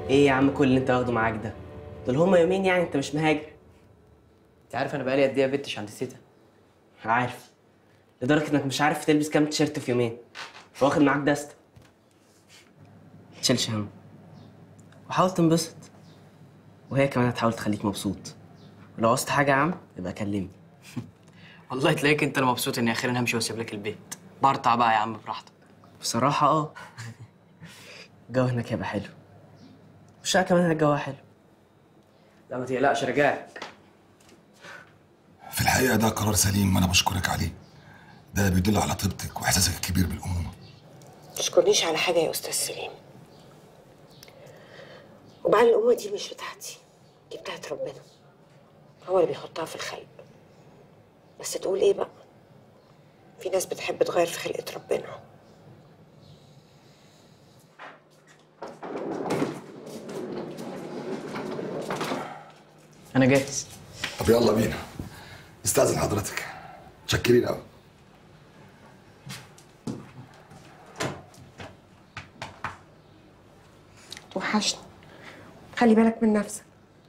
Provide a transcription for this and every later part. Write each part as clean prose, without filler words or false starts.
ايه يا عم كل اللي انت واخده معاك ده؟ دول هما يومين يعني، انت مش مهاجر. انت عارف انا بقالي قد ايه يا بنتش عند تيتا؟ عارف. لدرجه انك مش عارف تلبس كام تيشيرت في يومين، واخد معاك دستة. متشيلش هم، وحاول تنبسط، وهي كمان هتحاول تخليك مبسوط. ولو عوزت حاجه يا عم يبقى كلمني. والله تلاقيك انت اللي مبسوط اني اخيرا همشي واسيب لك البيت. برطع بقى يا عم براحتك. بصراحه الجو هناك هيبقى حلو، والشقه كمان الجو حلو. لا ما تقلقش رجعت. في الحقيقة ده قرار سليم وأنا بشكرك عليه. ده بيدل على طيبتك وإحساسك الكبير بالأمومة. تشكرنيش على حاجة يا أستاذ سليم. وبعدين الأمومة دي مش بتاعتي، دي بتاعت ربنا، هو اللي بيحطها في الخلق. بس تقول إيه بقى؟ في ناس بتحب تغير في خلقة ربنا. انا جاهز. طب يلا بينا. استأذن حضرتك. متشكرين أوي. توحشني، خلي بالك من نفسك.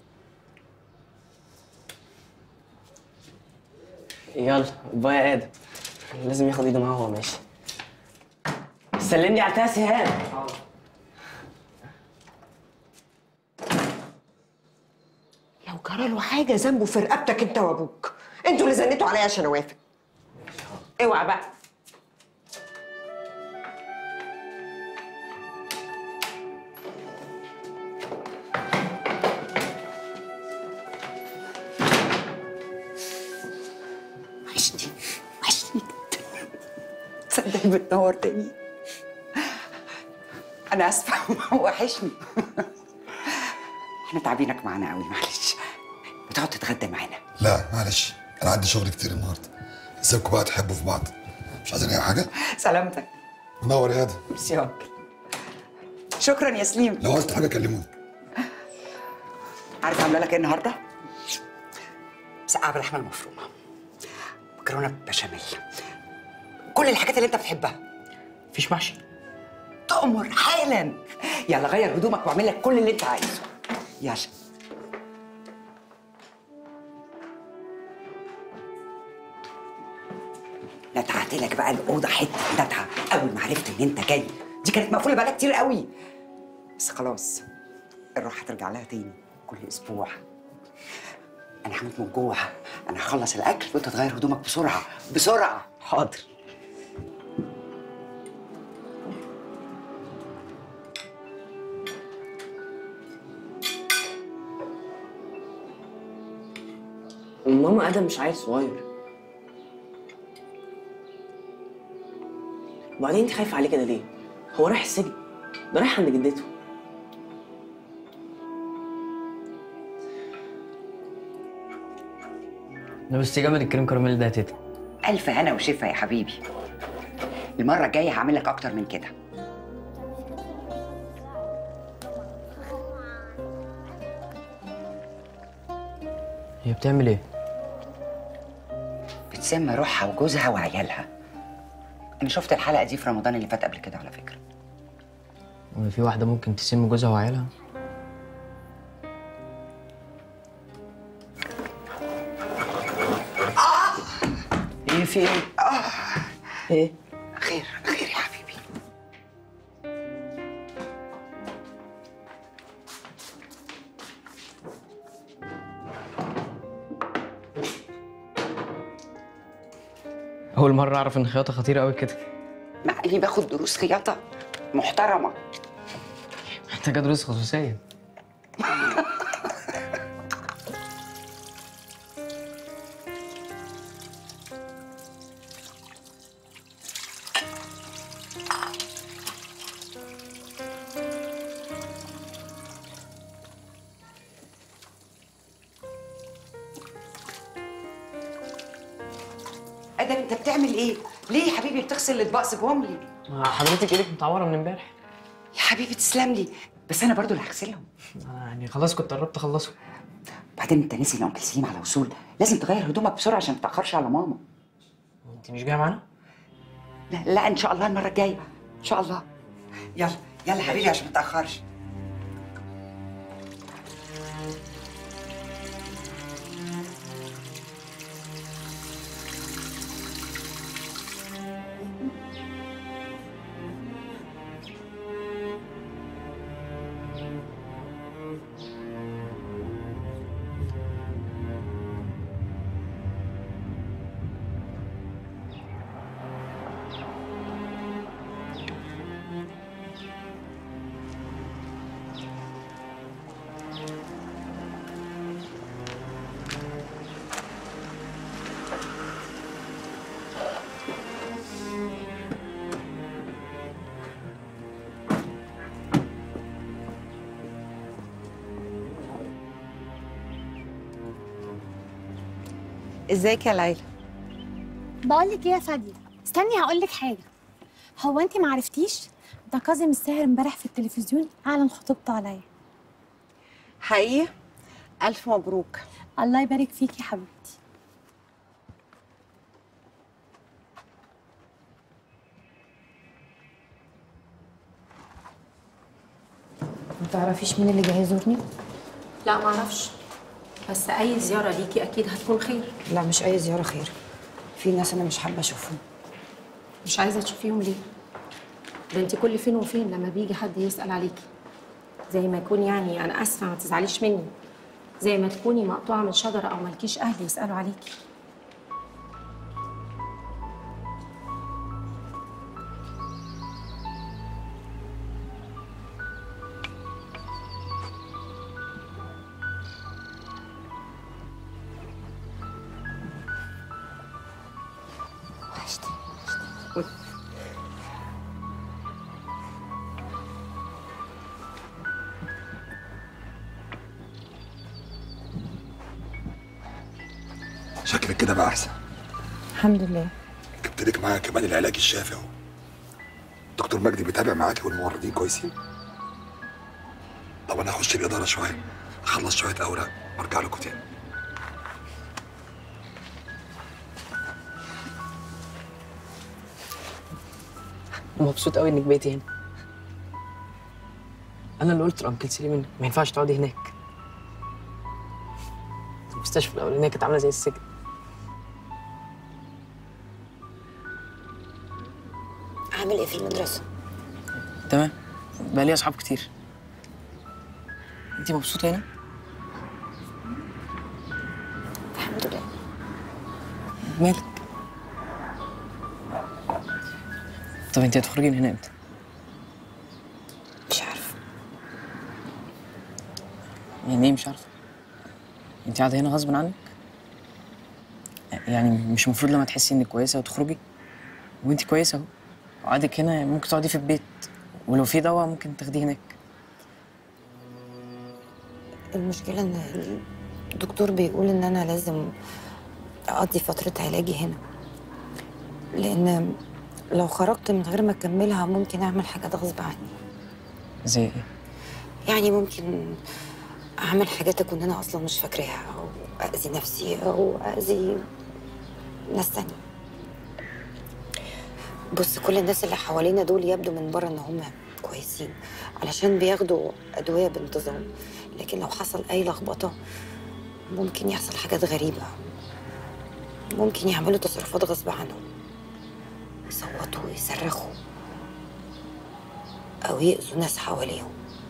يلا باي يا ادم، لازم ياخد ايده معاه وهو ماشي. سلمني على تاسي هان. لو جرى له حاجة ذنبه في رقبتك أنت وأبوك، أنتوا اللي زنتوا عليا عشان أوافق. اوعى بقى. وحشني وحشني تصدق بتنور تاني. أنا آسفة وحشني. احنا تعبينك معانا قوي، معلش. بتقعد تتغدى معانا؟ لا معلش، أنا عندي شغل كتير النهاردة. سيبكم بقى تحبوا في بعض. مش عايزين أي حاجة؟ سلامتك. منور يا آدم. ميرسي يا أنكل. شكرا يا سليم. لو عايزت حاجة كلموني. عارف عامله لك ايه النهارده؟ مسقعه باللحمه المفرومه، مكرونه بشاميل، كل الحاجات اللي انت بتحبها. مفيش محشي؟ تأمر حالا. يلا غير هدومك واعمل لك كل اللي انت عايزه. يلا. نتعت لك بقى الاوضه حته نتعه اول ما عرفت ان انت جاي. دي كانت مقفوله بقالها كتير قوي، بس خلاص الروح هترجع لها تاني كل اسبوع. انا هموت من جوه. انا هخلص الاكل وانت تغير هدومك بسرعه بسرعه. حاضر. ماما ادم مش عيل صغير، وبعدين انت خايفه عليه كده ليه؟ هو رايح السجن، ده رايح عند جدته. انا بس جامد الكريم كراميل ده يا تيتا. الف هنا وشفا يا حبيبي. المره الجايه هعمل لك اكتر من كده. هي بتعمل ايه؟ بتسمى روحها وجوزها وعيالها. انا شفت الحلقه دي في رمضان اللي فات قبل كده على فكره. هو في واحده ممكن تسم جوزها وعيالها؟ ايه في ايه؟ ايه؟ خير خير يا حبيبي. اول مره اعرف ان الخياطه خطيره قوي كده. مع اني باخد دروس خياطه محترمه. محتاجه دروس خصوصيه. ادم انت بتعمل ايه؟ ليه يا حبيبي بتغسل الاطباق؟ سيبهم لي. حضرتك ايدك متعوره من امبارح. يا حبيبي تسلم لي، بس انا برضو اللي هغسلهم. يعني خلاص كنت قربت اخلصه. بعدين انت ناسي ان انكل سليم على وصول، لازم تغير هدومك بسرعه عشان ما تتاخرش على ماما. انت مش جايه معانا؟ لا لا ان شاء الله المره الجايه ان شاء الله. يلا يلا حبيبي عشان ما تتاخرش. ازيك يا ليلى؟ بقول لك ايه يا فاديه، استني هقول لك حاجه. هو انت ما عرفتيش؟ ده كاظم الساهر امبارح في التلفزيون اعلن خطوبته عليا. حقيقي؟ الف مبروك. الله يبارك فيكي يا حبيبتي. ما تعرفيش مين اللي جاي يزورني؟ لا معرفش، بس أي زيارة ليكي أكيد هتكون خير. لا مش أي زيارة خير، في ناس أنا مش حابة أشوفهم. مش عايزة تشوفيهم ليه؟ ده انت كل فين وفين لما بيجي حد يسأل عليكي، زي ما يكون يعني أنا آسفة ما تزعليش مني، زي ما تكوني مقطوعة من شجرة أو مالكيش أهل يسألوا عليكي. شكلك كده بقى احسن. الحمد لله. جبت لك معايا كمان العلاج الشافي اهو. دكتور مجدي بيتابع معاكي والممرضين كويسين. طب انا هخش الاداره شويه، اخلص شويه اوراق وارجع لكم تاني. مبسوط قوي انك بقيتي هنا. انا اللي قلت لانكل سليم انك ما ينفعش تقعدي هناك. المستشفى الاولانيه كانت عامله زي السجن. عامل إيه في المدرسة؟ تمام، بقى لي اصحاب كتير. انتي مبسوطه هنا؟ الحمد لله. مالك؟ طب انتي هتخرجي من هنا امتى؟ مش عارفة. يعني ايه مش عارفه؟ انتي قاعده هنا غصب عنك؟ يعني مش المفروض لما تحسي انك كويسه وتخرجي؟ وانتي كويسه اهو، قعدك هنا ممكن تقعدي في البيت، ولو في دواء ممكن تاخديه هناك. المشكلة إن الدكتور بيقول إن أنا لازم أقضي فترة علاجي هنا، لأن لو خرجت من غير ما أكملها ممكن أعمل حاجات غصب عني. زي ايه؟ يعني ممكن أعمل حاجات أكون أنا أصلا مش فاكراها، أو أذي نفسي أو أذي ناس تانية. بص، كل الناس اللي حوالينا دول يبدو من بره إن هم كويسين علشان بياخدوا أدوية بانتظام، لكن لو حصل أي لخبطة ممكن يحصل حاجات غريبة، ممكن يعملوا تصرفات غصب عنهم، يصوتوا ويصرخوا أو يأذوا ناس حواليهم.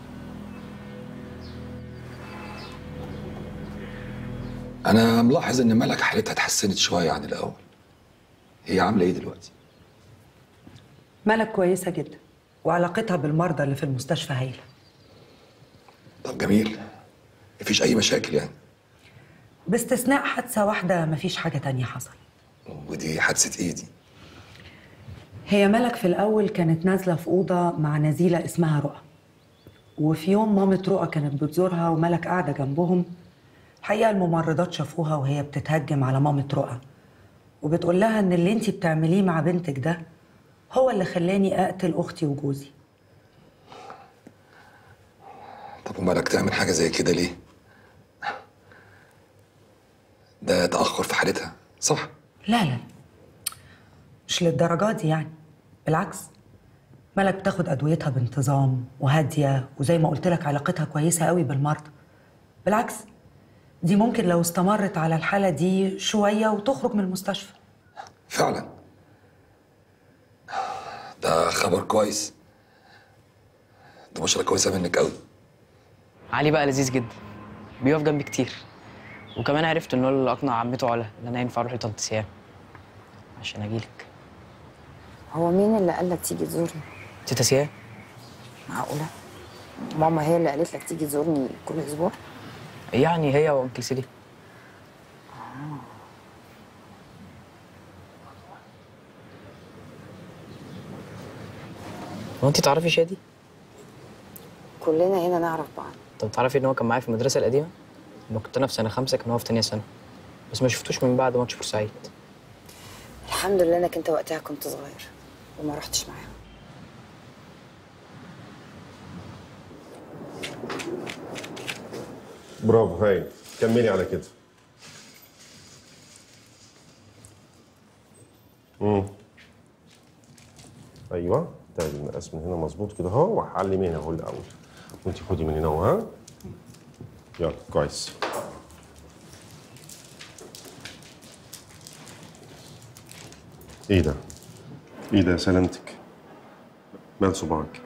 انا ملاحظ ان ملك حالتها اتحسنت شويه عن الاول. هي عامله ايه دلوقتي؟ ملك كويسة جدا، وعلاقتها بالمرضى اللي في المستشفى هايلة. طب جميل، مفيش اي مشاكل يعني؟ باستثناء حادثة واحدة مفيش حاجة تانية حصل. ودي حادثه ايه دي؟ هي ملك في الأول كانت نازلة في أوضة مع نزيلة اسمها رؤى، وفي يوم مامة رؤى كانت بتزورها وملك قاعدة جنبهم. الحقيقة الممرضات شافوها وهي بتتهجم على مامة رؤى، وبتقول لها إن اللي انتي بتعمليه مع بنتك ده هو اللي خلاني أقتل أختي وجوزي. طب ومالك تعمل حاجه زي كده ليه؟ ده تاخر في حالتها صح؟ لا لا، مش للدرجة دي يعني، بالعكس. ملك بتاخد أدويتها بانتظام وهادية، وزي ما قلت لك علاقتها كويسة قوي بالمرضى. بالعكس، دي ممكن لو استمرت على الحالة دي شوية وتخرج من المستشفى. فعلا؟ ده خبر كويس. ده بشرة كويسة منك قوي. علي بقى لذيذ جدا، بيقف جنبي كتير، وكمان عرفت ان هو اللي اقنع عمته علا ان انا ينفع اروح لطنط سيام عشان اجيلك. هو مين اللي قال لك تيجي تزورني؟ تيتا سيام. معقولة؟ ماما هي اللي قالت لك تيجي تزورني كل أسبوع؟ يعني هي وانكل سيدي. هو انت تعرفي شادي؟ كلنا هنا نعرف بعض. طب تعرفي ان هو كان معايا في المدرسه القديمه؟ لما كنت انا في سنه 5 كان هو في تانية سنه. بس ما شفتوش من بعد ماتش بورسعيد. الحمد لله انك انت وقتها كنت صغير وما رحتش معاهم. برافو، هاي كملي على كده. ايوه، تاخدي المقاس من هنا مظبوط كده اهو، وهعلم هنا اهو الاول، وانت خدي من هنا اهو. ها يلا كويس. ايه ده؟ ايه ده يا سلامتك؟ مال صباعك؟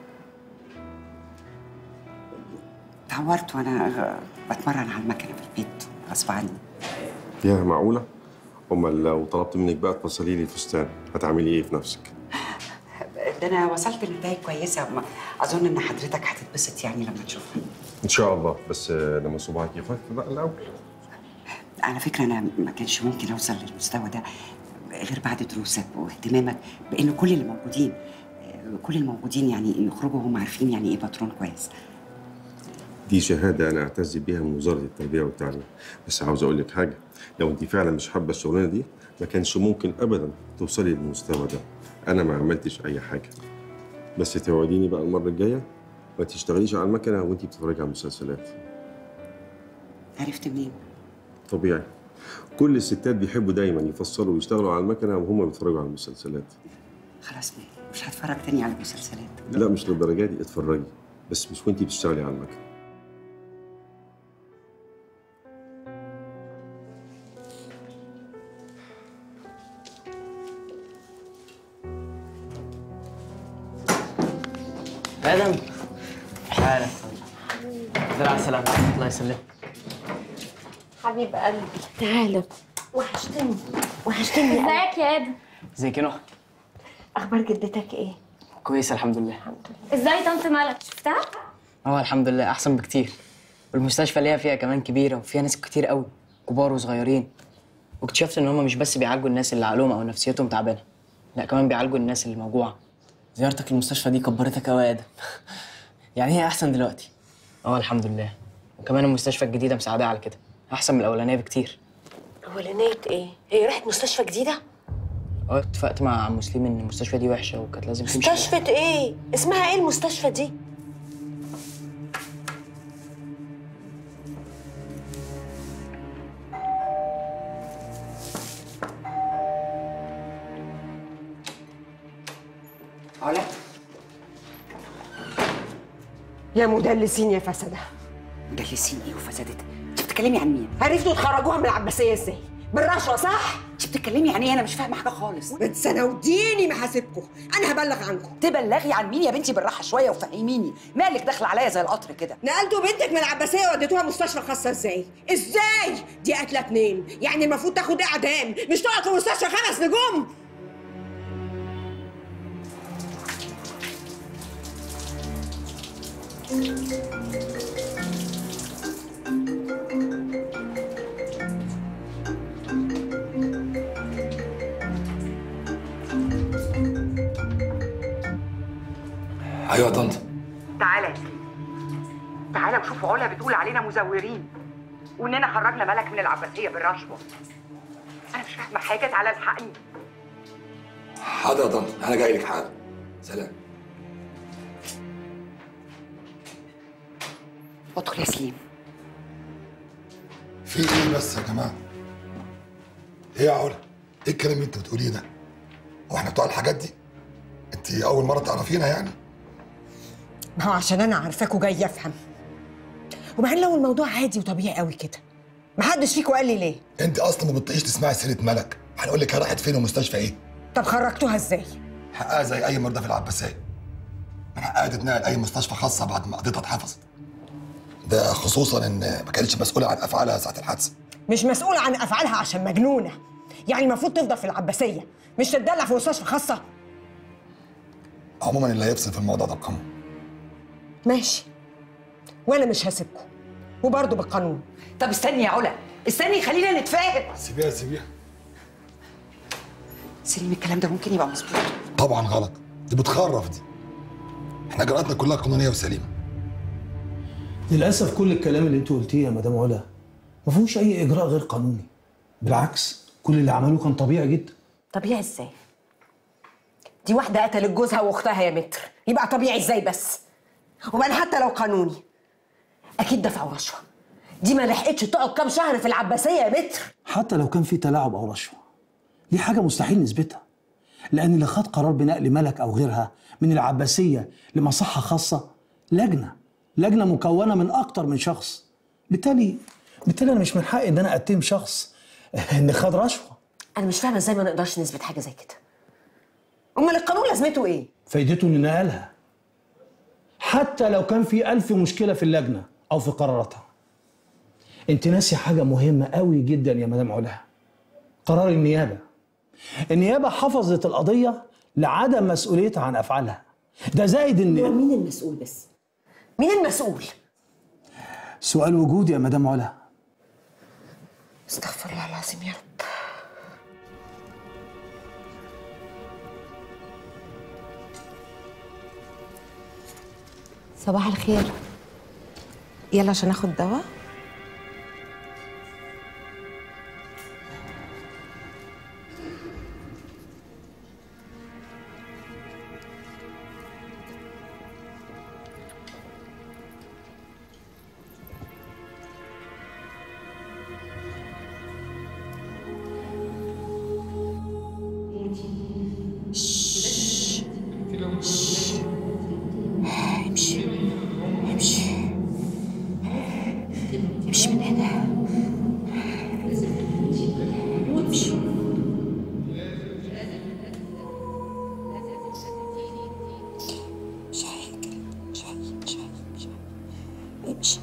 اتعورت وانا بتمرن على المكنه في البيت غصب عني. يا معقوله؟ امال لو طلبت منك بقى تفصلي لي الفستان هتعملي ايه في نفسك؟ ده انا وصلت لنتائج كويسه، اظن ان حضرتك هتتبسط يعني لما تشوفها. ان شاء الله، بس لما صباعك يخف بقى الاول. على فكره انا ما كانش ممكن اوصل للمستوى ده غير بعد دروسك واهتمامك بان كل الموجودين يعني يخرجوا وهم عارفين يعني ايه باترون كويس. دي شهاده انا اعتز بيها من وزاره التربيه والتعليم، بس عاوز اقول لك حاجه، لو انت فعلا مش حابه الشغلانه دي ما كانش ممكن ابدا توصلي للمستوى ده. انا ما عملتش اي حاجه، بس توعديني بقى المره الجايه ما تشتغليش على المكنه وانت بتتفرجي على المسلسلات. عرفت منين؟ طبيعي، كل الستات بيحبوا دايما يفصلوا ويشتغلوا على المكنه وهم بيتفرجوا على المسلسلات. خلاص مش هتفرج تاني على المسلسلات. لا مش للدرجه دي، اتفرجي بس مش وانت بتشتغلي على المكنه. ادم تعالى. الحمد على السلامة. الله يسلمك. حبيب قلبي تعالى، وحشتني وحشتني. ازيك يا ادم؟ ازيك يا نهى؟ اخبار جدتك ايه؟ كويسه الحمد لله. ازاي طنط ملك شفتها؟ الحمد لله احسن بكتير، والمستشفى اللي هي فيها كمان كبيره وفيها ناس كتير قوي، كبار وصغيرين. واكتشفت ان هم مش بس بيعالجوا الناس اللي عقلهم او نفسيتهم تعبانه، لا كمان بيعالجوا الناس اللي موجوعه. زيارتك المستشفى دي كبرتك قوي يا ادم. يعني هي احسن دلوقتي؟ الحمد لله، وكمان المستشفى الجديده مساعده على كده، احسن من الاولانيه بكتير. اولانيه ايه؟ هي راحت مستشفى جديده؟ اتفقت مع عم مسلم ان المستشفى دي وحشه وكانت لازم تمشي. مستشفى ايه؟ اسمها ايه المستشفى دي؟ علا يا مدلسين يا فسده. مدلسين ايه وفسدت؟ انت بتتكلمي عن مين؟ عرفتوا تخرجوها من العباسيه ازاي؟ بالرشوه صح؟ انت بتتكلمي عن ايه؟ انا مش فاهمه حاجه خالص. بتسنوديني محاسبكم، انا هبلغ عنكم. تبلغي عن مين يا بنتي؟ بالراحه شويه وفهميني، مالك داخله عليا زي القطر كده؟ نقلتوا بنتك من العباسيه وديتوها مستشفى خاصه ازاي؟ ازاي؟ دي قاتله 2، يعني المفروض تاخد اعدام مش تقعد في مستشفى 5 نجوم. ايوه يا طنط. تعالى يا سليم، تعالى وشوف علا بتقول علينا مزورين واننا خرجنا ملك من العباسيه بالرشوه. انا مش فاهمه حاجه، تعالى الحقني. حاضر يا طنط، انا جاي لك حاضر. سلام. ادخل يا سليم. في ايه بس يا جماعه؟ ايه يا علا؟ ايه الكلام اللي انت بتقوليه ده؟ هو احنا بتوع الحاجات دي؟ انت اول مره تعرفينا يعني؟ ما هو عشان انا عارفاكوا جاي افهم. وبعدين لو الموضوع عادي وطبيعي قوي كده، ما حدش فيكوا قال لي ليه؟ انت اصلا ما بتطيقيش تسمعي سيره ملك، هنقول لك هي راحت فين ومستشفى ايه؟ طب خرجتوها ازاي؟ حقها زي اي مرضى في العباسيه، من حقها تتنقل اي مستشفى خاصه بعد ما قضيتها اتحفظت. ده خصوصا ان ما كانتش مسؤوله عن افعالها ساعه الحادثه. مش مسؤوله عن افعالها عشان مجنونه، يعني المفروض تفضل في العباسيه مش تتدلع في مستشفى خاصه. عموما اللي هيفصل في الموضوع ده القانون. ماشي، وانا مش هسيبكم، وبرضه بالقانون. طب استني يا علا، استني خلينا نتفاهم. سيبيها سيبيها. سليم الكلام ده ممكن يبقى مظبوط؟ طبعا غلط، دي بتخرف دي. احنا اجراءاتنا كلها قانونيه وسليمه. للاسف كل الكلام اللي انت قلتيه يا مدام علا ما فيهوش اي اجراء غير قانوني. بالعكس كل اللي عملوه كان طبيعي جدا. طبيعي ازاي؟ دي واحدة قتلت جوزها واختها يا متر، يبقى طبيعي ازاي بس؟ وبعدين حتى لو قانوني اكيد دفعوا رشوة. دي ما لحقتش تقعد كام شهر في العباسية يا متر. حتى لو كان في تلاعب او رشوه دي حاجه مستحيل نثبتها، لان اللي خد قرار بنقل ملك او غيرها من العباسيه لمصحه خاصه لجنه مكونه من اكتر من شخص. بالتالي انا مش من حقي ان انا اتهم شخص ان خد رشوه. انا مش فاهمه ازاي ما نقدرش نثبت حاجه زي كده. امال القانون لازمته ايه؟ فايدته ان نقلها حتى لو كان في 1000 مشكله في اللجنه او في قراراتها. انت ناسي حاجه مهمه قوي جدا يا مدام علا، قرار النيابه حفظت القضيه لعدم مسؤوليتها عن افعالها. ده زائد ان مين المسؤول بس؟ مين المسؤول؟ سؤال وجودي يا مدام علا. استغفر الله العظيم يا رب. صباح الخير. يلا عشان اخد دواء. امشي من هنا. امشي. امشي.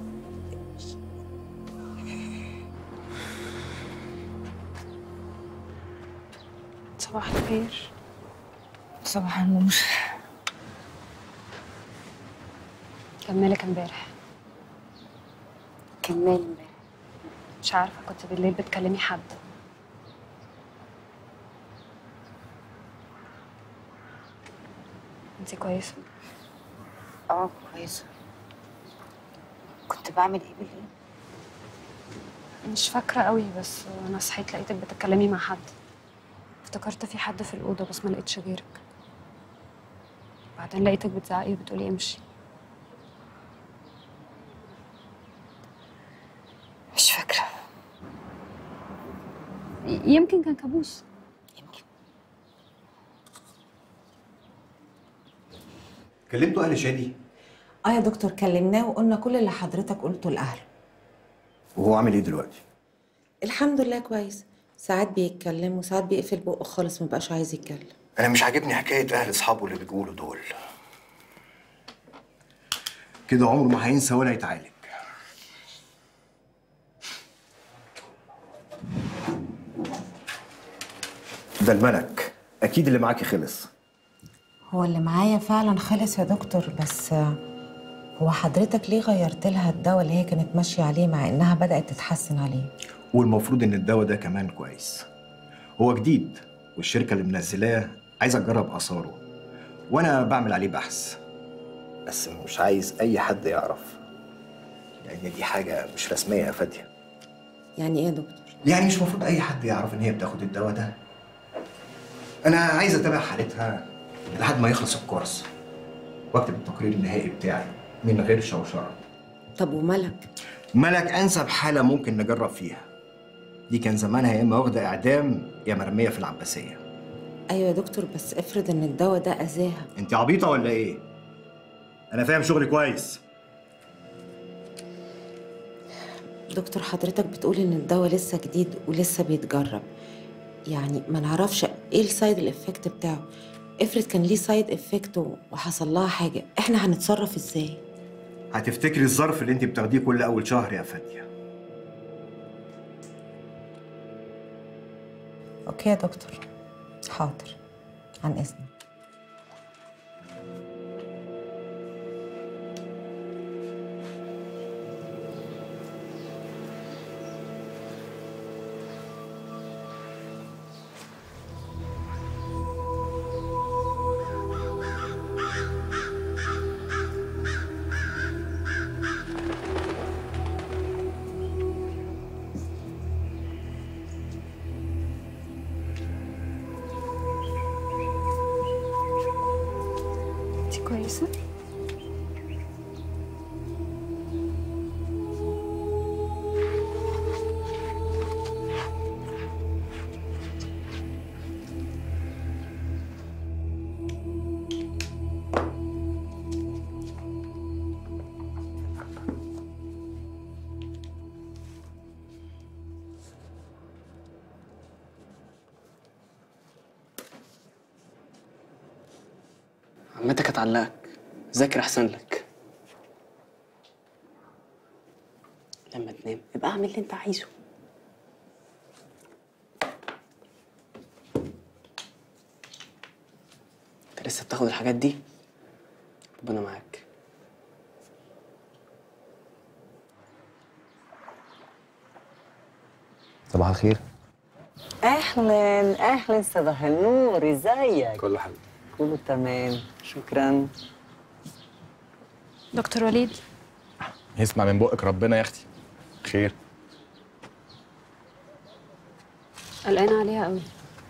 صباح الخير. صباح النور. كان مالك امبارح؟ كان مالي امبارح؟ مش عارفه، كنت بالليل بتكلمي حد. انتي كويسه؟ كويسه. كنت بعمل ايه بالليل؟ مش فاكره قوي، بس انا صحيت لقيتك بتتكلمي مع حد. افتكرت في حد في الاوضه بس ما لقيتش غيرك. بعدين لقيتك بتزعقي وبتقولي امشي. مش فاكره. يمكن كان كابوس. يمكن. كلمتوا اهل شادي؟ يا دكتور كلمناه وقلنا كل اللي حضرتك قلته لاهله. وهو عامل ايه دلوقتي؟ الحمد لله كويس. ساعات بيتكلم وساعات بيقفل بقه خالص، مبقاش عايز يتكلم. انا مش عاجبني حكايه اهل اصحابه اللي بتقولوا دول. كده عمره ما هينسى ولا يتعالج. ده الملك، اكيد اللي معاكي خلص. هو اللي معايا فعلا خلص يا دكتور، بس هو حضرتك ليه غيرت لها الدواء اللي هي كانت ماشيه عليه مع انها بدات تتحسن عليه؟ والمفروض ان الدواء ده كمان كويس. هو جديد والشركه اللي منزلاه عايزه تجرب اثاره، وانا بعمل عليه بحث، بس مش عايز اي حد يعرف، لان دي حاجه مش رسميه يا فاديه. يعني ايه يا دكتور؟ يعني مش المفروض اي حد يعرف ان هي بتاخد الدواء ده. انا عايز اتابع حالتها لحد ما يخلص الكورس واكتب التقرير النهائي بتاعي من غير شوشره. طب وملك؟ ملك انسب حاله ممكن نجرب فيها. دي كان زمانها يا اما واخده اعدام يا مرميه في العباسيه. ايوه يا دكتور، بس افرض ان الدواء ده اذاها. انت عبيطه ولا ايه؟ انا فاهم شغلي كويس. دكتور حضرتك بتقول ان الدواء لسه جديد ولسه بيتجرب، يعني ما نعرفش ايه السايد الافكت بتاعه. افرض كان ليه سايد افكت وحصل لها حاجه، احنا هنتصرف ازاي؟ هتفتكري الظرف اللي انت بتاخديه كل اول شهر يا فاديه. اوكي يا دكتور، حاضر، عن اذنك. كويسة؟ عمتك هتعلقك، ذاكر احسن لك. لما تنام يبقى اعمل اللي انت عايزه. انت لسه بتاخد الحاجات دي؟ ربنا معاك. صباح الخير. اهلا اهلا، صباح النور، ازيك؟ كله حلو. كله تمام، شكرا. دكتور وليد، يسمع من بقك ربنا يا اختي. خير. قلقانة عليها قوي.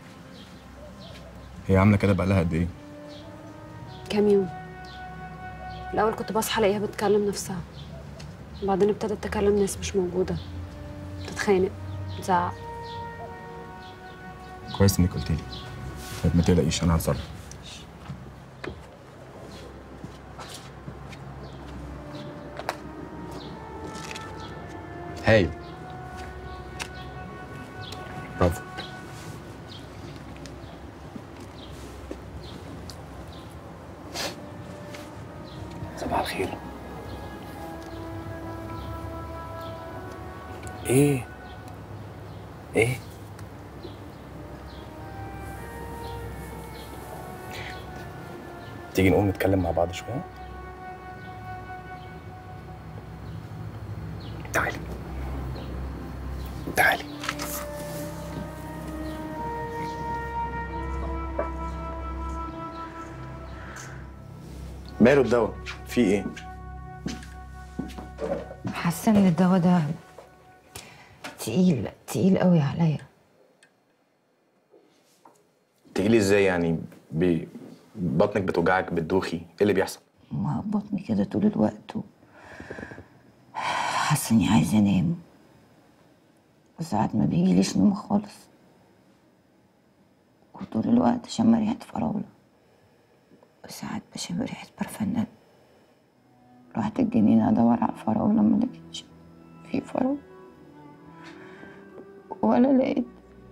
هي عامله كده بقالها قد ايه؟ كام يوم. الأول كنت بصحى ألاقيها بتكلم نفسها، وبعدين ابتدت تكلم ناس مش موجودة، تتخانق، تزعق. كويس انك قلت لي. طيب ما تقلقيش، انا هتصرف. هايل. برافو. صباح الخير. ايه تيجي نقوم نتكلم مع بعض شويه؟ تعالي تعالي. ماله الدواء؟ في ايه؟ حاسه ان الدواء ده تقيل قوي عليا. تقيلي ازاي يعني؟ بطنك بتوجعك، بتدوخي، ايه اللي بيحصل؟ ما بطني كده طول الوقت حاسه اني عايزه انام، وساعات ما بيجيليش نوم خالص، وطول الوقت شم ريحه فراوله، وساعات بشم ريحه برفانات. رحت الجنينه ادور على الفراوله، ما لقيتش في فراوله ولا لقيت.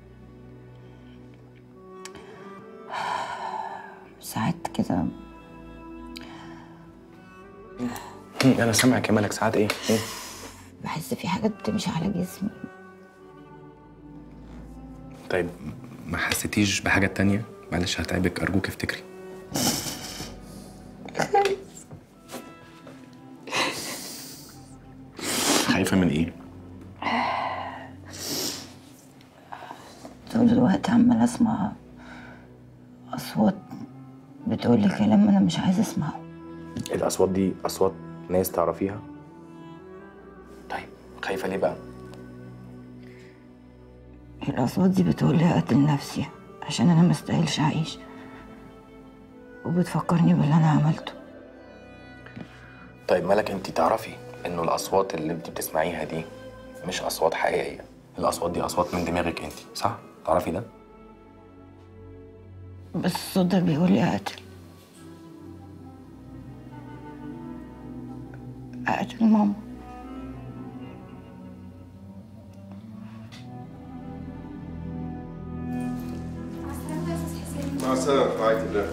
ساعات كده انا سامعك يا مالك. ساعات ايه؟ بحس في حاجات بتمشي على جسمي. طيب ما حسيتيش بحاجة تانية؟ معلش هتعبك، أرجوك افتكري. خايفة من إيه؟ طول الوقت عمال أسمع أصوات بتقول لي كلام أنا مش عايزة أسمعه. الأصوات دي أصوات ناس تعرفيها؟ طيب خايفة ليه بقى؟ الأصوات دي بتقول لي أقتل نفسي عشان أنا مستاهلش أعيش، وبتفكرني باللي أنا عملته. طيب مالك، أنت تعرفي إنه الأصوات اللي أنت بتسمعيها دي مش أصوات حقيقية، الأصوات دي أصوات من دماغك أنت، صح؟ تعرفي ده؟ بس الصوت ده بيقول لي أقتل ماما. مع السلامة في رعاية الله.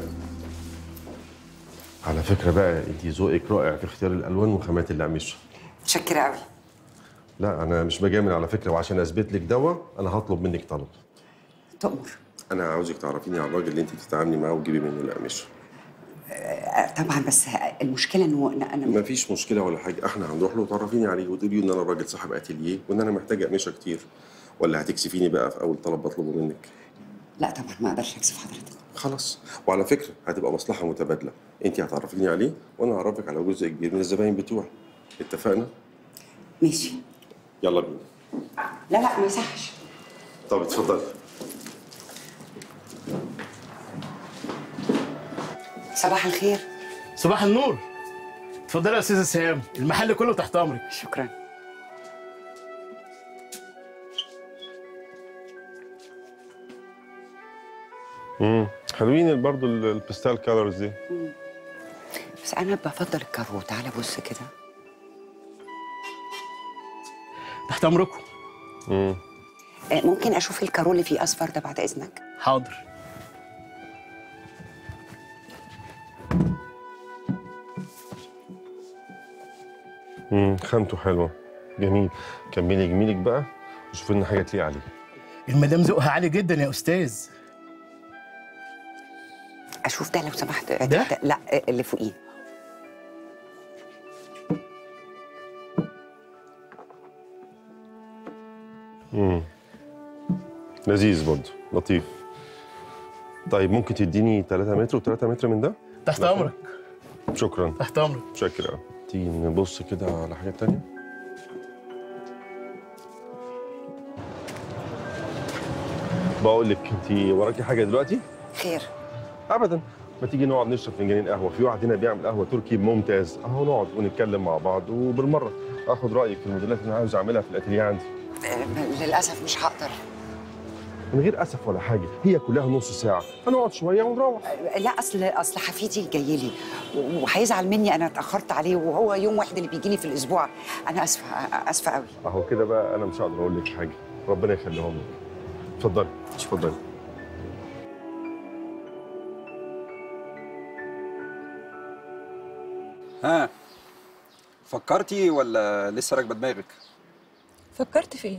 على فكرة بقى انت ذوقك رائع في اختيار الألوان وخامات الأقمشة. متشكرة قوي. لا أنا مش بجامل على فكرة، وعشان أثبت لك دواء أنا هطلب منك طلب. تؤمر. أنا عاوزك تعرفيني على الراجل اللي انت بتتعاملي معاه وتجيبي منه الأقمشة. طبعا، بس المشكلة إنه أنا مفيش مشكلة ولا حاجة، احنا هنروح له وتعرفيني عليه وتقولي ان انا راجل صاحب اتيليه وان انا محتاج اقمشة كتير، ولا هتكسفيني بقى في أول طلب بطلبه منك؟ لا طبعا ما أقدرش أكسف حضرتك. خلاص، وعلى فكرة هتبقى مصلحة متبادلة، انت هتعرفيني عليه وانا هعرفك على جزء كبير من الزباين بتوعي. اتفقنا؟ ماشي. يلا بينا. لا ما يصحش. طب اتفضلي. صباح الخير. صباح النور. اتفضلي يا استاذه سهام، المحل كله تحت امرك. شكرا. حلوين برضه البستال كالرز دي. بس انا بفضل الكارو. تعالى بص كده. تحت امركم. ممكن اشوف الكارو اللي فيه اصفر ده بعد اذنك؟ حاضر. خامته حلوه، جميل. كملي جميلك بقى وشوف لنا حاجه تليق عليه. المدام ذوقها عالي جدا يا استاذ. اشوف ده لو سمحت. ده؟ لا اللي فوقيه. لذيذ برضه، لطيف. طيب ممكن تديني 3 متر و3 متر من ده؟ تحت امرك. شكرا. تحت امرك. شكرا. تيجي نبص كده على حاجه تانية. بقول لك انت وراكي حاجه دلوقتي؟ خير. ابدا. ما تيجي نقعد نشرب فنجانين قهوه، في واحد هنا بيعمل قهوه تركي ممتاز، اهو نقعد ونتكلم مع بعض وبالمره اخد رايك في الموديلات اللي انا عاوز اعملها في الاتيليه عندي. للاسف مش هقدر. من غير اسف ولا حاجه، هي كلها نص ساعه، هنقعد شويه ونروح. لا اصل حفيدي جاي لي وهيزعل مني، انا اتاخرت عليه وهو يوم واحد اللي بيجيني في الاسبوع. انا اسفه قوي. اهو كده بقى انا مش هقدر اقول لك حاجه، ربنا يخليهم لك. اتفضلي اتفضلي. ها، فكرتي ولا لسه راكبه دماغك؟ فكرت في ايه؟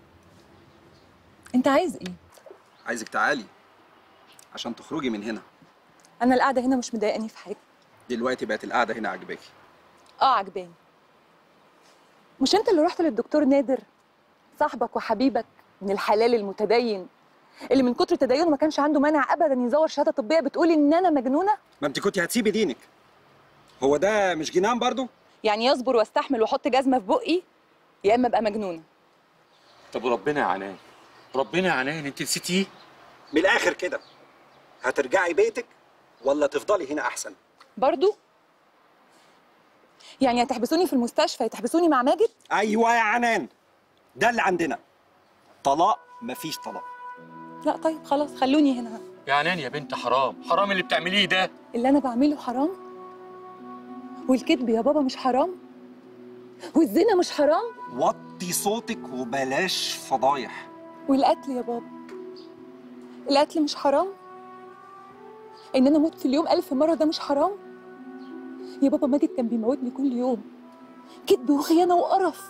انت عايز ايه؟ عايزك تعالي عشان تخرجي من هنا. انا القعده هنا مش مضايقاني في حاجه. دلوقتي بقت القعده هنا عجباكي؟ عجباني. مش انت اللي رحت للدكتور نادر صاحبك وحبيبك من الحلال المتدين اللي من كتر تدينه ما كانش عنده مانع ابدا يزور شهاده طبيه بتقولي ان انا مجنونه؟ ما انت كنتي هتسيبي دينك. هو ده مش جنان برضو؟ يعني يصبر واستحمل واحط جزمه في بقي يا اما ابقى مجنونه. طب وربنا يا عنان، ربنا يا عنان انت نسيتيه؟ من الاخر كده، هترجعي بيتك ولا تفضلي هنا احسن؟ برضو؟ يعني هتحبسوني في المستشفى يتحبسوني مع ماجد؟ ايوه يا عنان، ده اللي عندنا. طلاق مفيش طلاق. لا طيب خلاص خلوني هنا. يا عنان يا بنت حرام، حرام اللي بتعمليه ده. اللي انا بعمله حرام؟ والكذب يا بابا مش حرام؟ والزنا مش حرام؟ وطي صوتك وبلاش فضايح. والقتل يا بابا، القتل مش حرام؟ ان انا اموت في اليوم 1000 مره ده مش حرام؟ يا بابا ماجد كان بيموتني كل يوم، كذب وخيانه وقرف.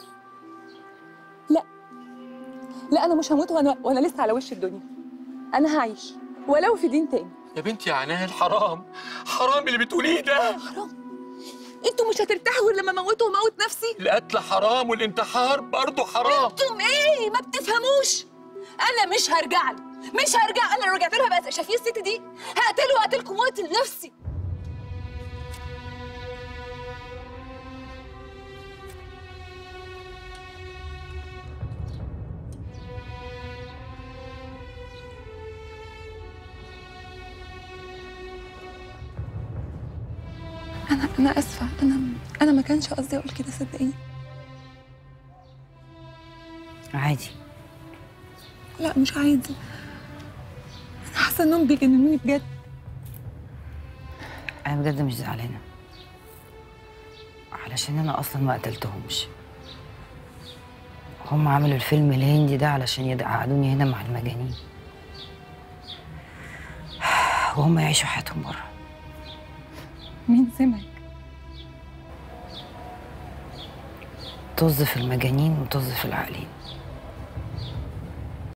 لا انا مش هموت وانا لسه على وش الدنيا. انا هعيش ولو في دين تاني. يا بنتي يا عنان حرام، حرام اللي بتقوليه ده. حرام؟ انتوا مش هترتاحوا غير لما اموت واموت نفسي؟ القتل حرام والانتحار برضه حرام. انتم ايه ما بتفهموش؟ انا مش هرجع له، مش هرجع. انا لو رجعت له هبقى شايفين الست دي هقتله وهقتلكم واقتل نفسي. أنا آسفة، أنا ما كانش قصدي أقول كده صدقيني. عادي. لا مش عادي، أنا حاسة إنهم بيجننوني بجد. أنا بجد مش زعلانة، علشان أنا أصلا ما قتلتهمش. هم عملوا الفيلم الهندي ده علشان يقعدوني هنا مع المجانين، وهم يعيشوا حياتهم بره. مين سمعك؟ طز في المجانين وطز في العاقلين.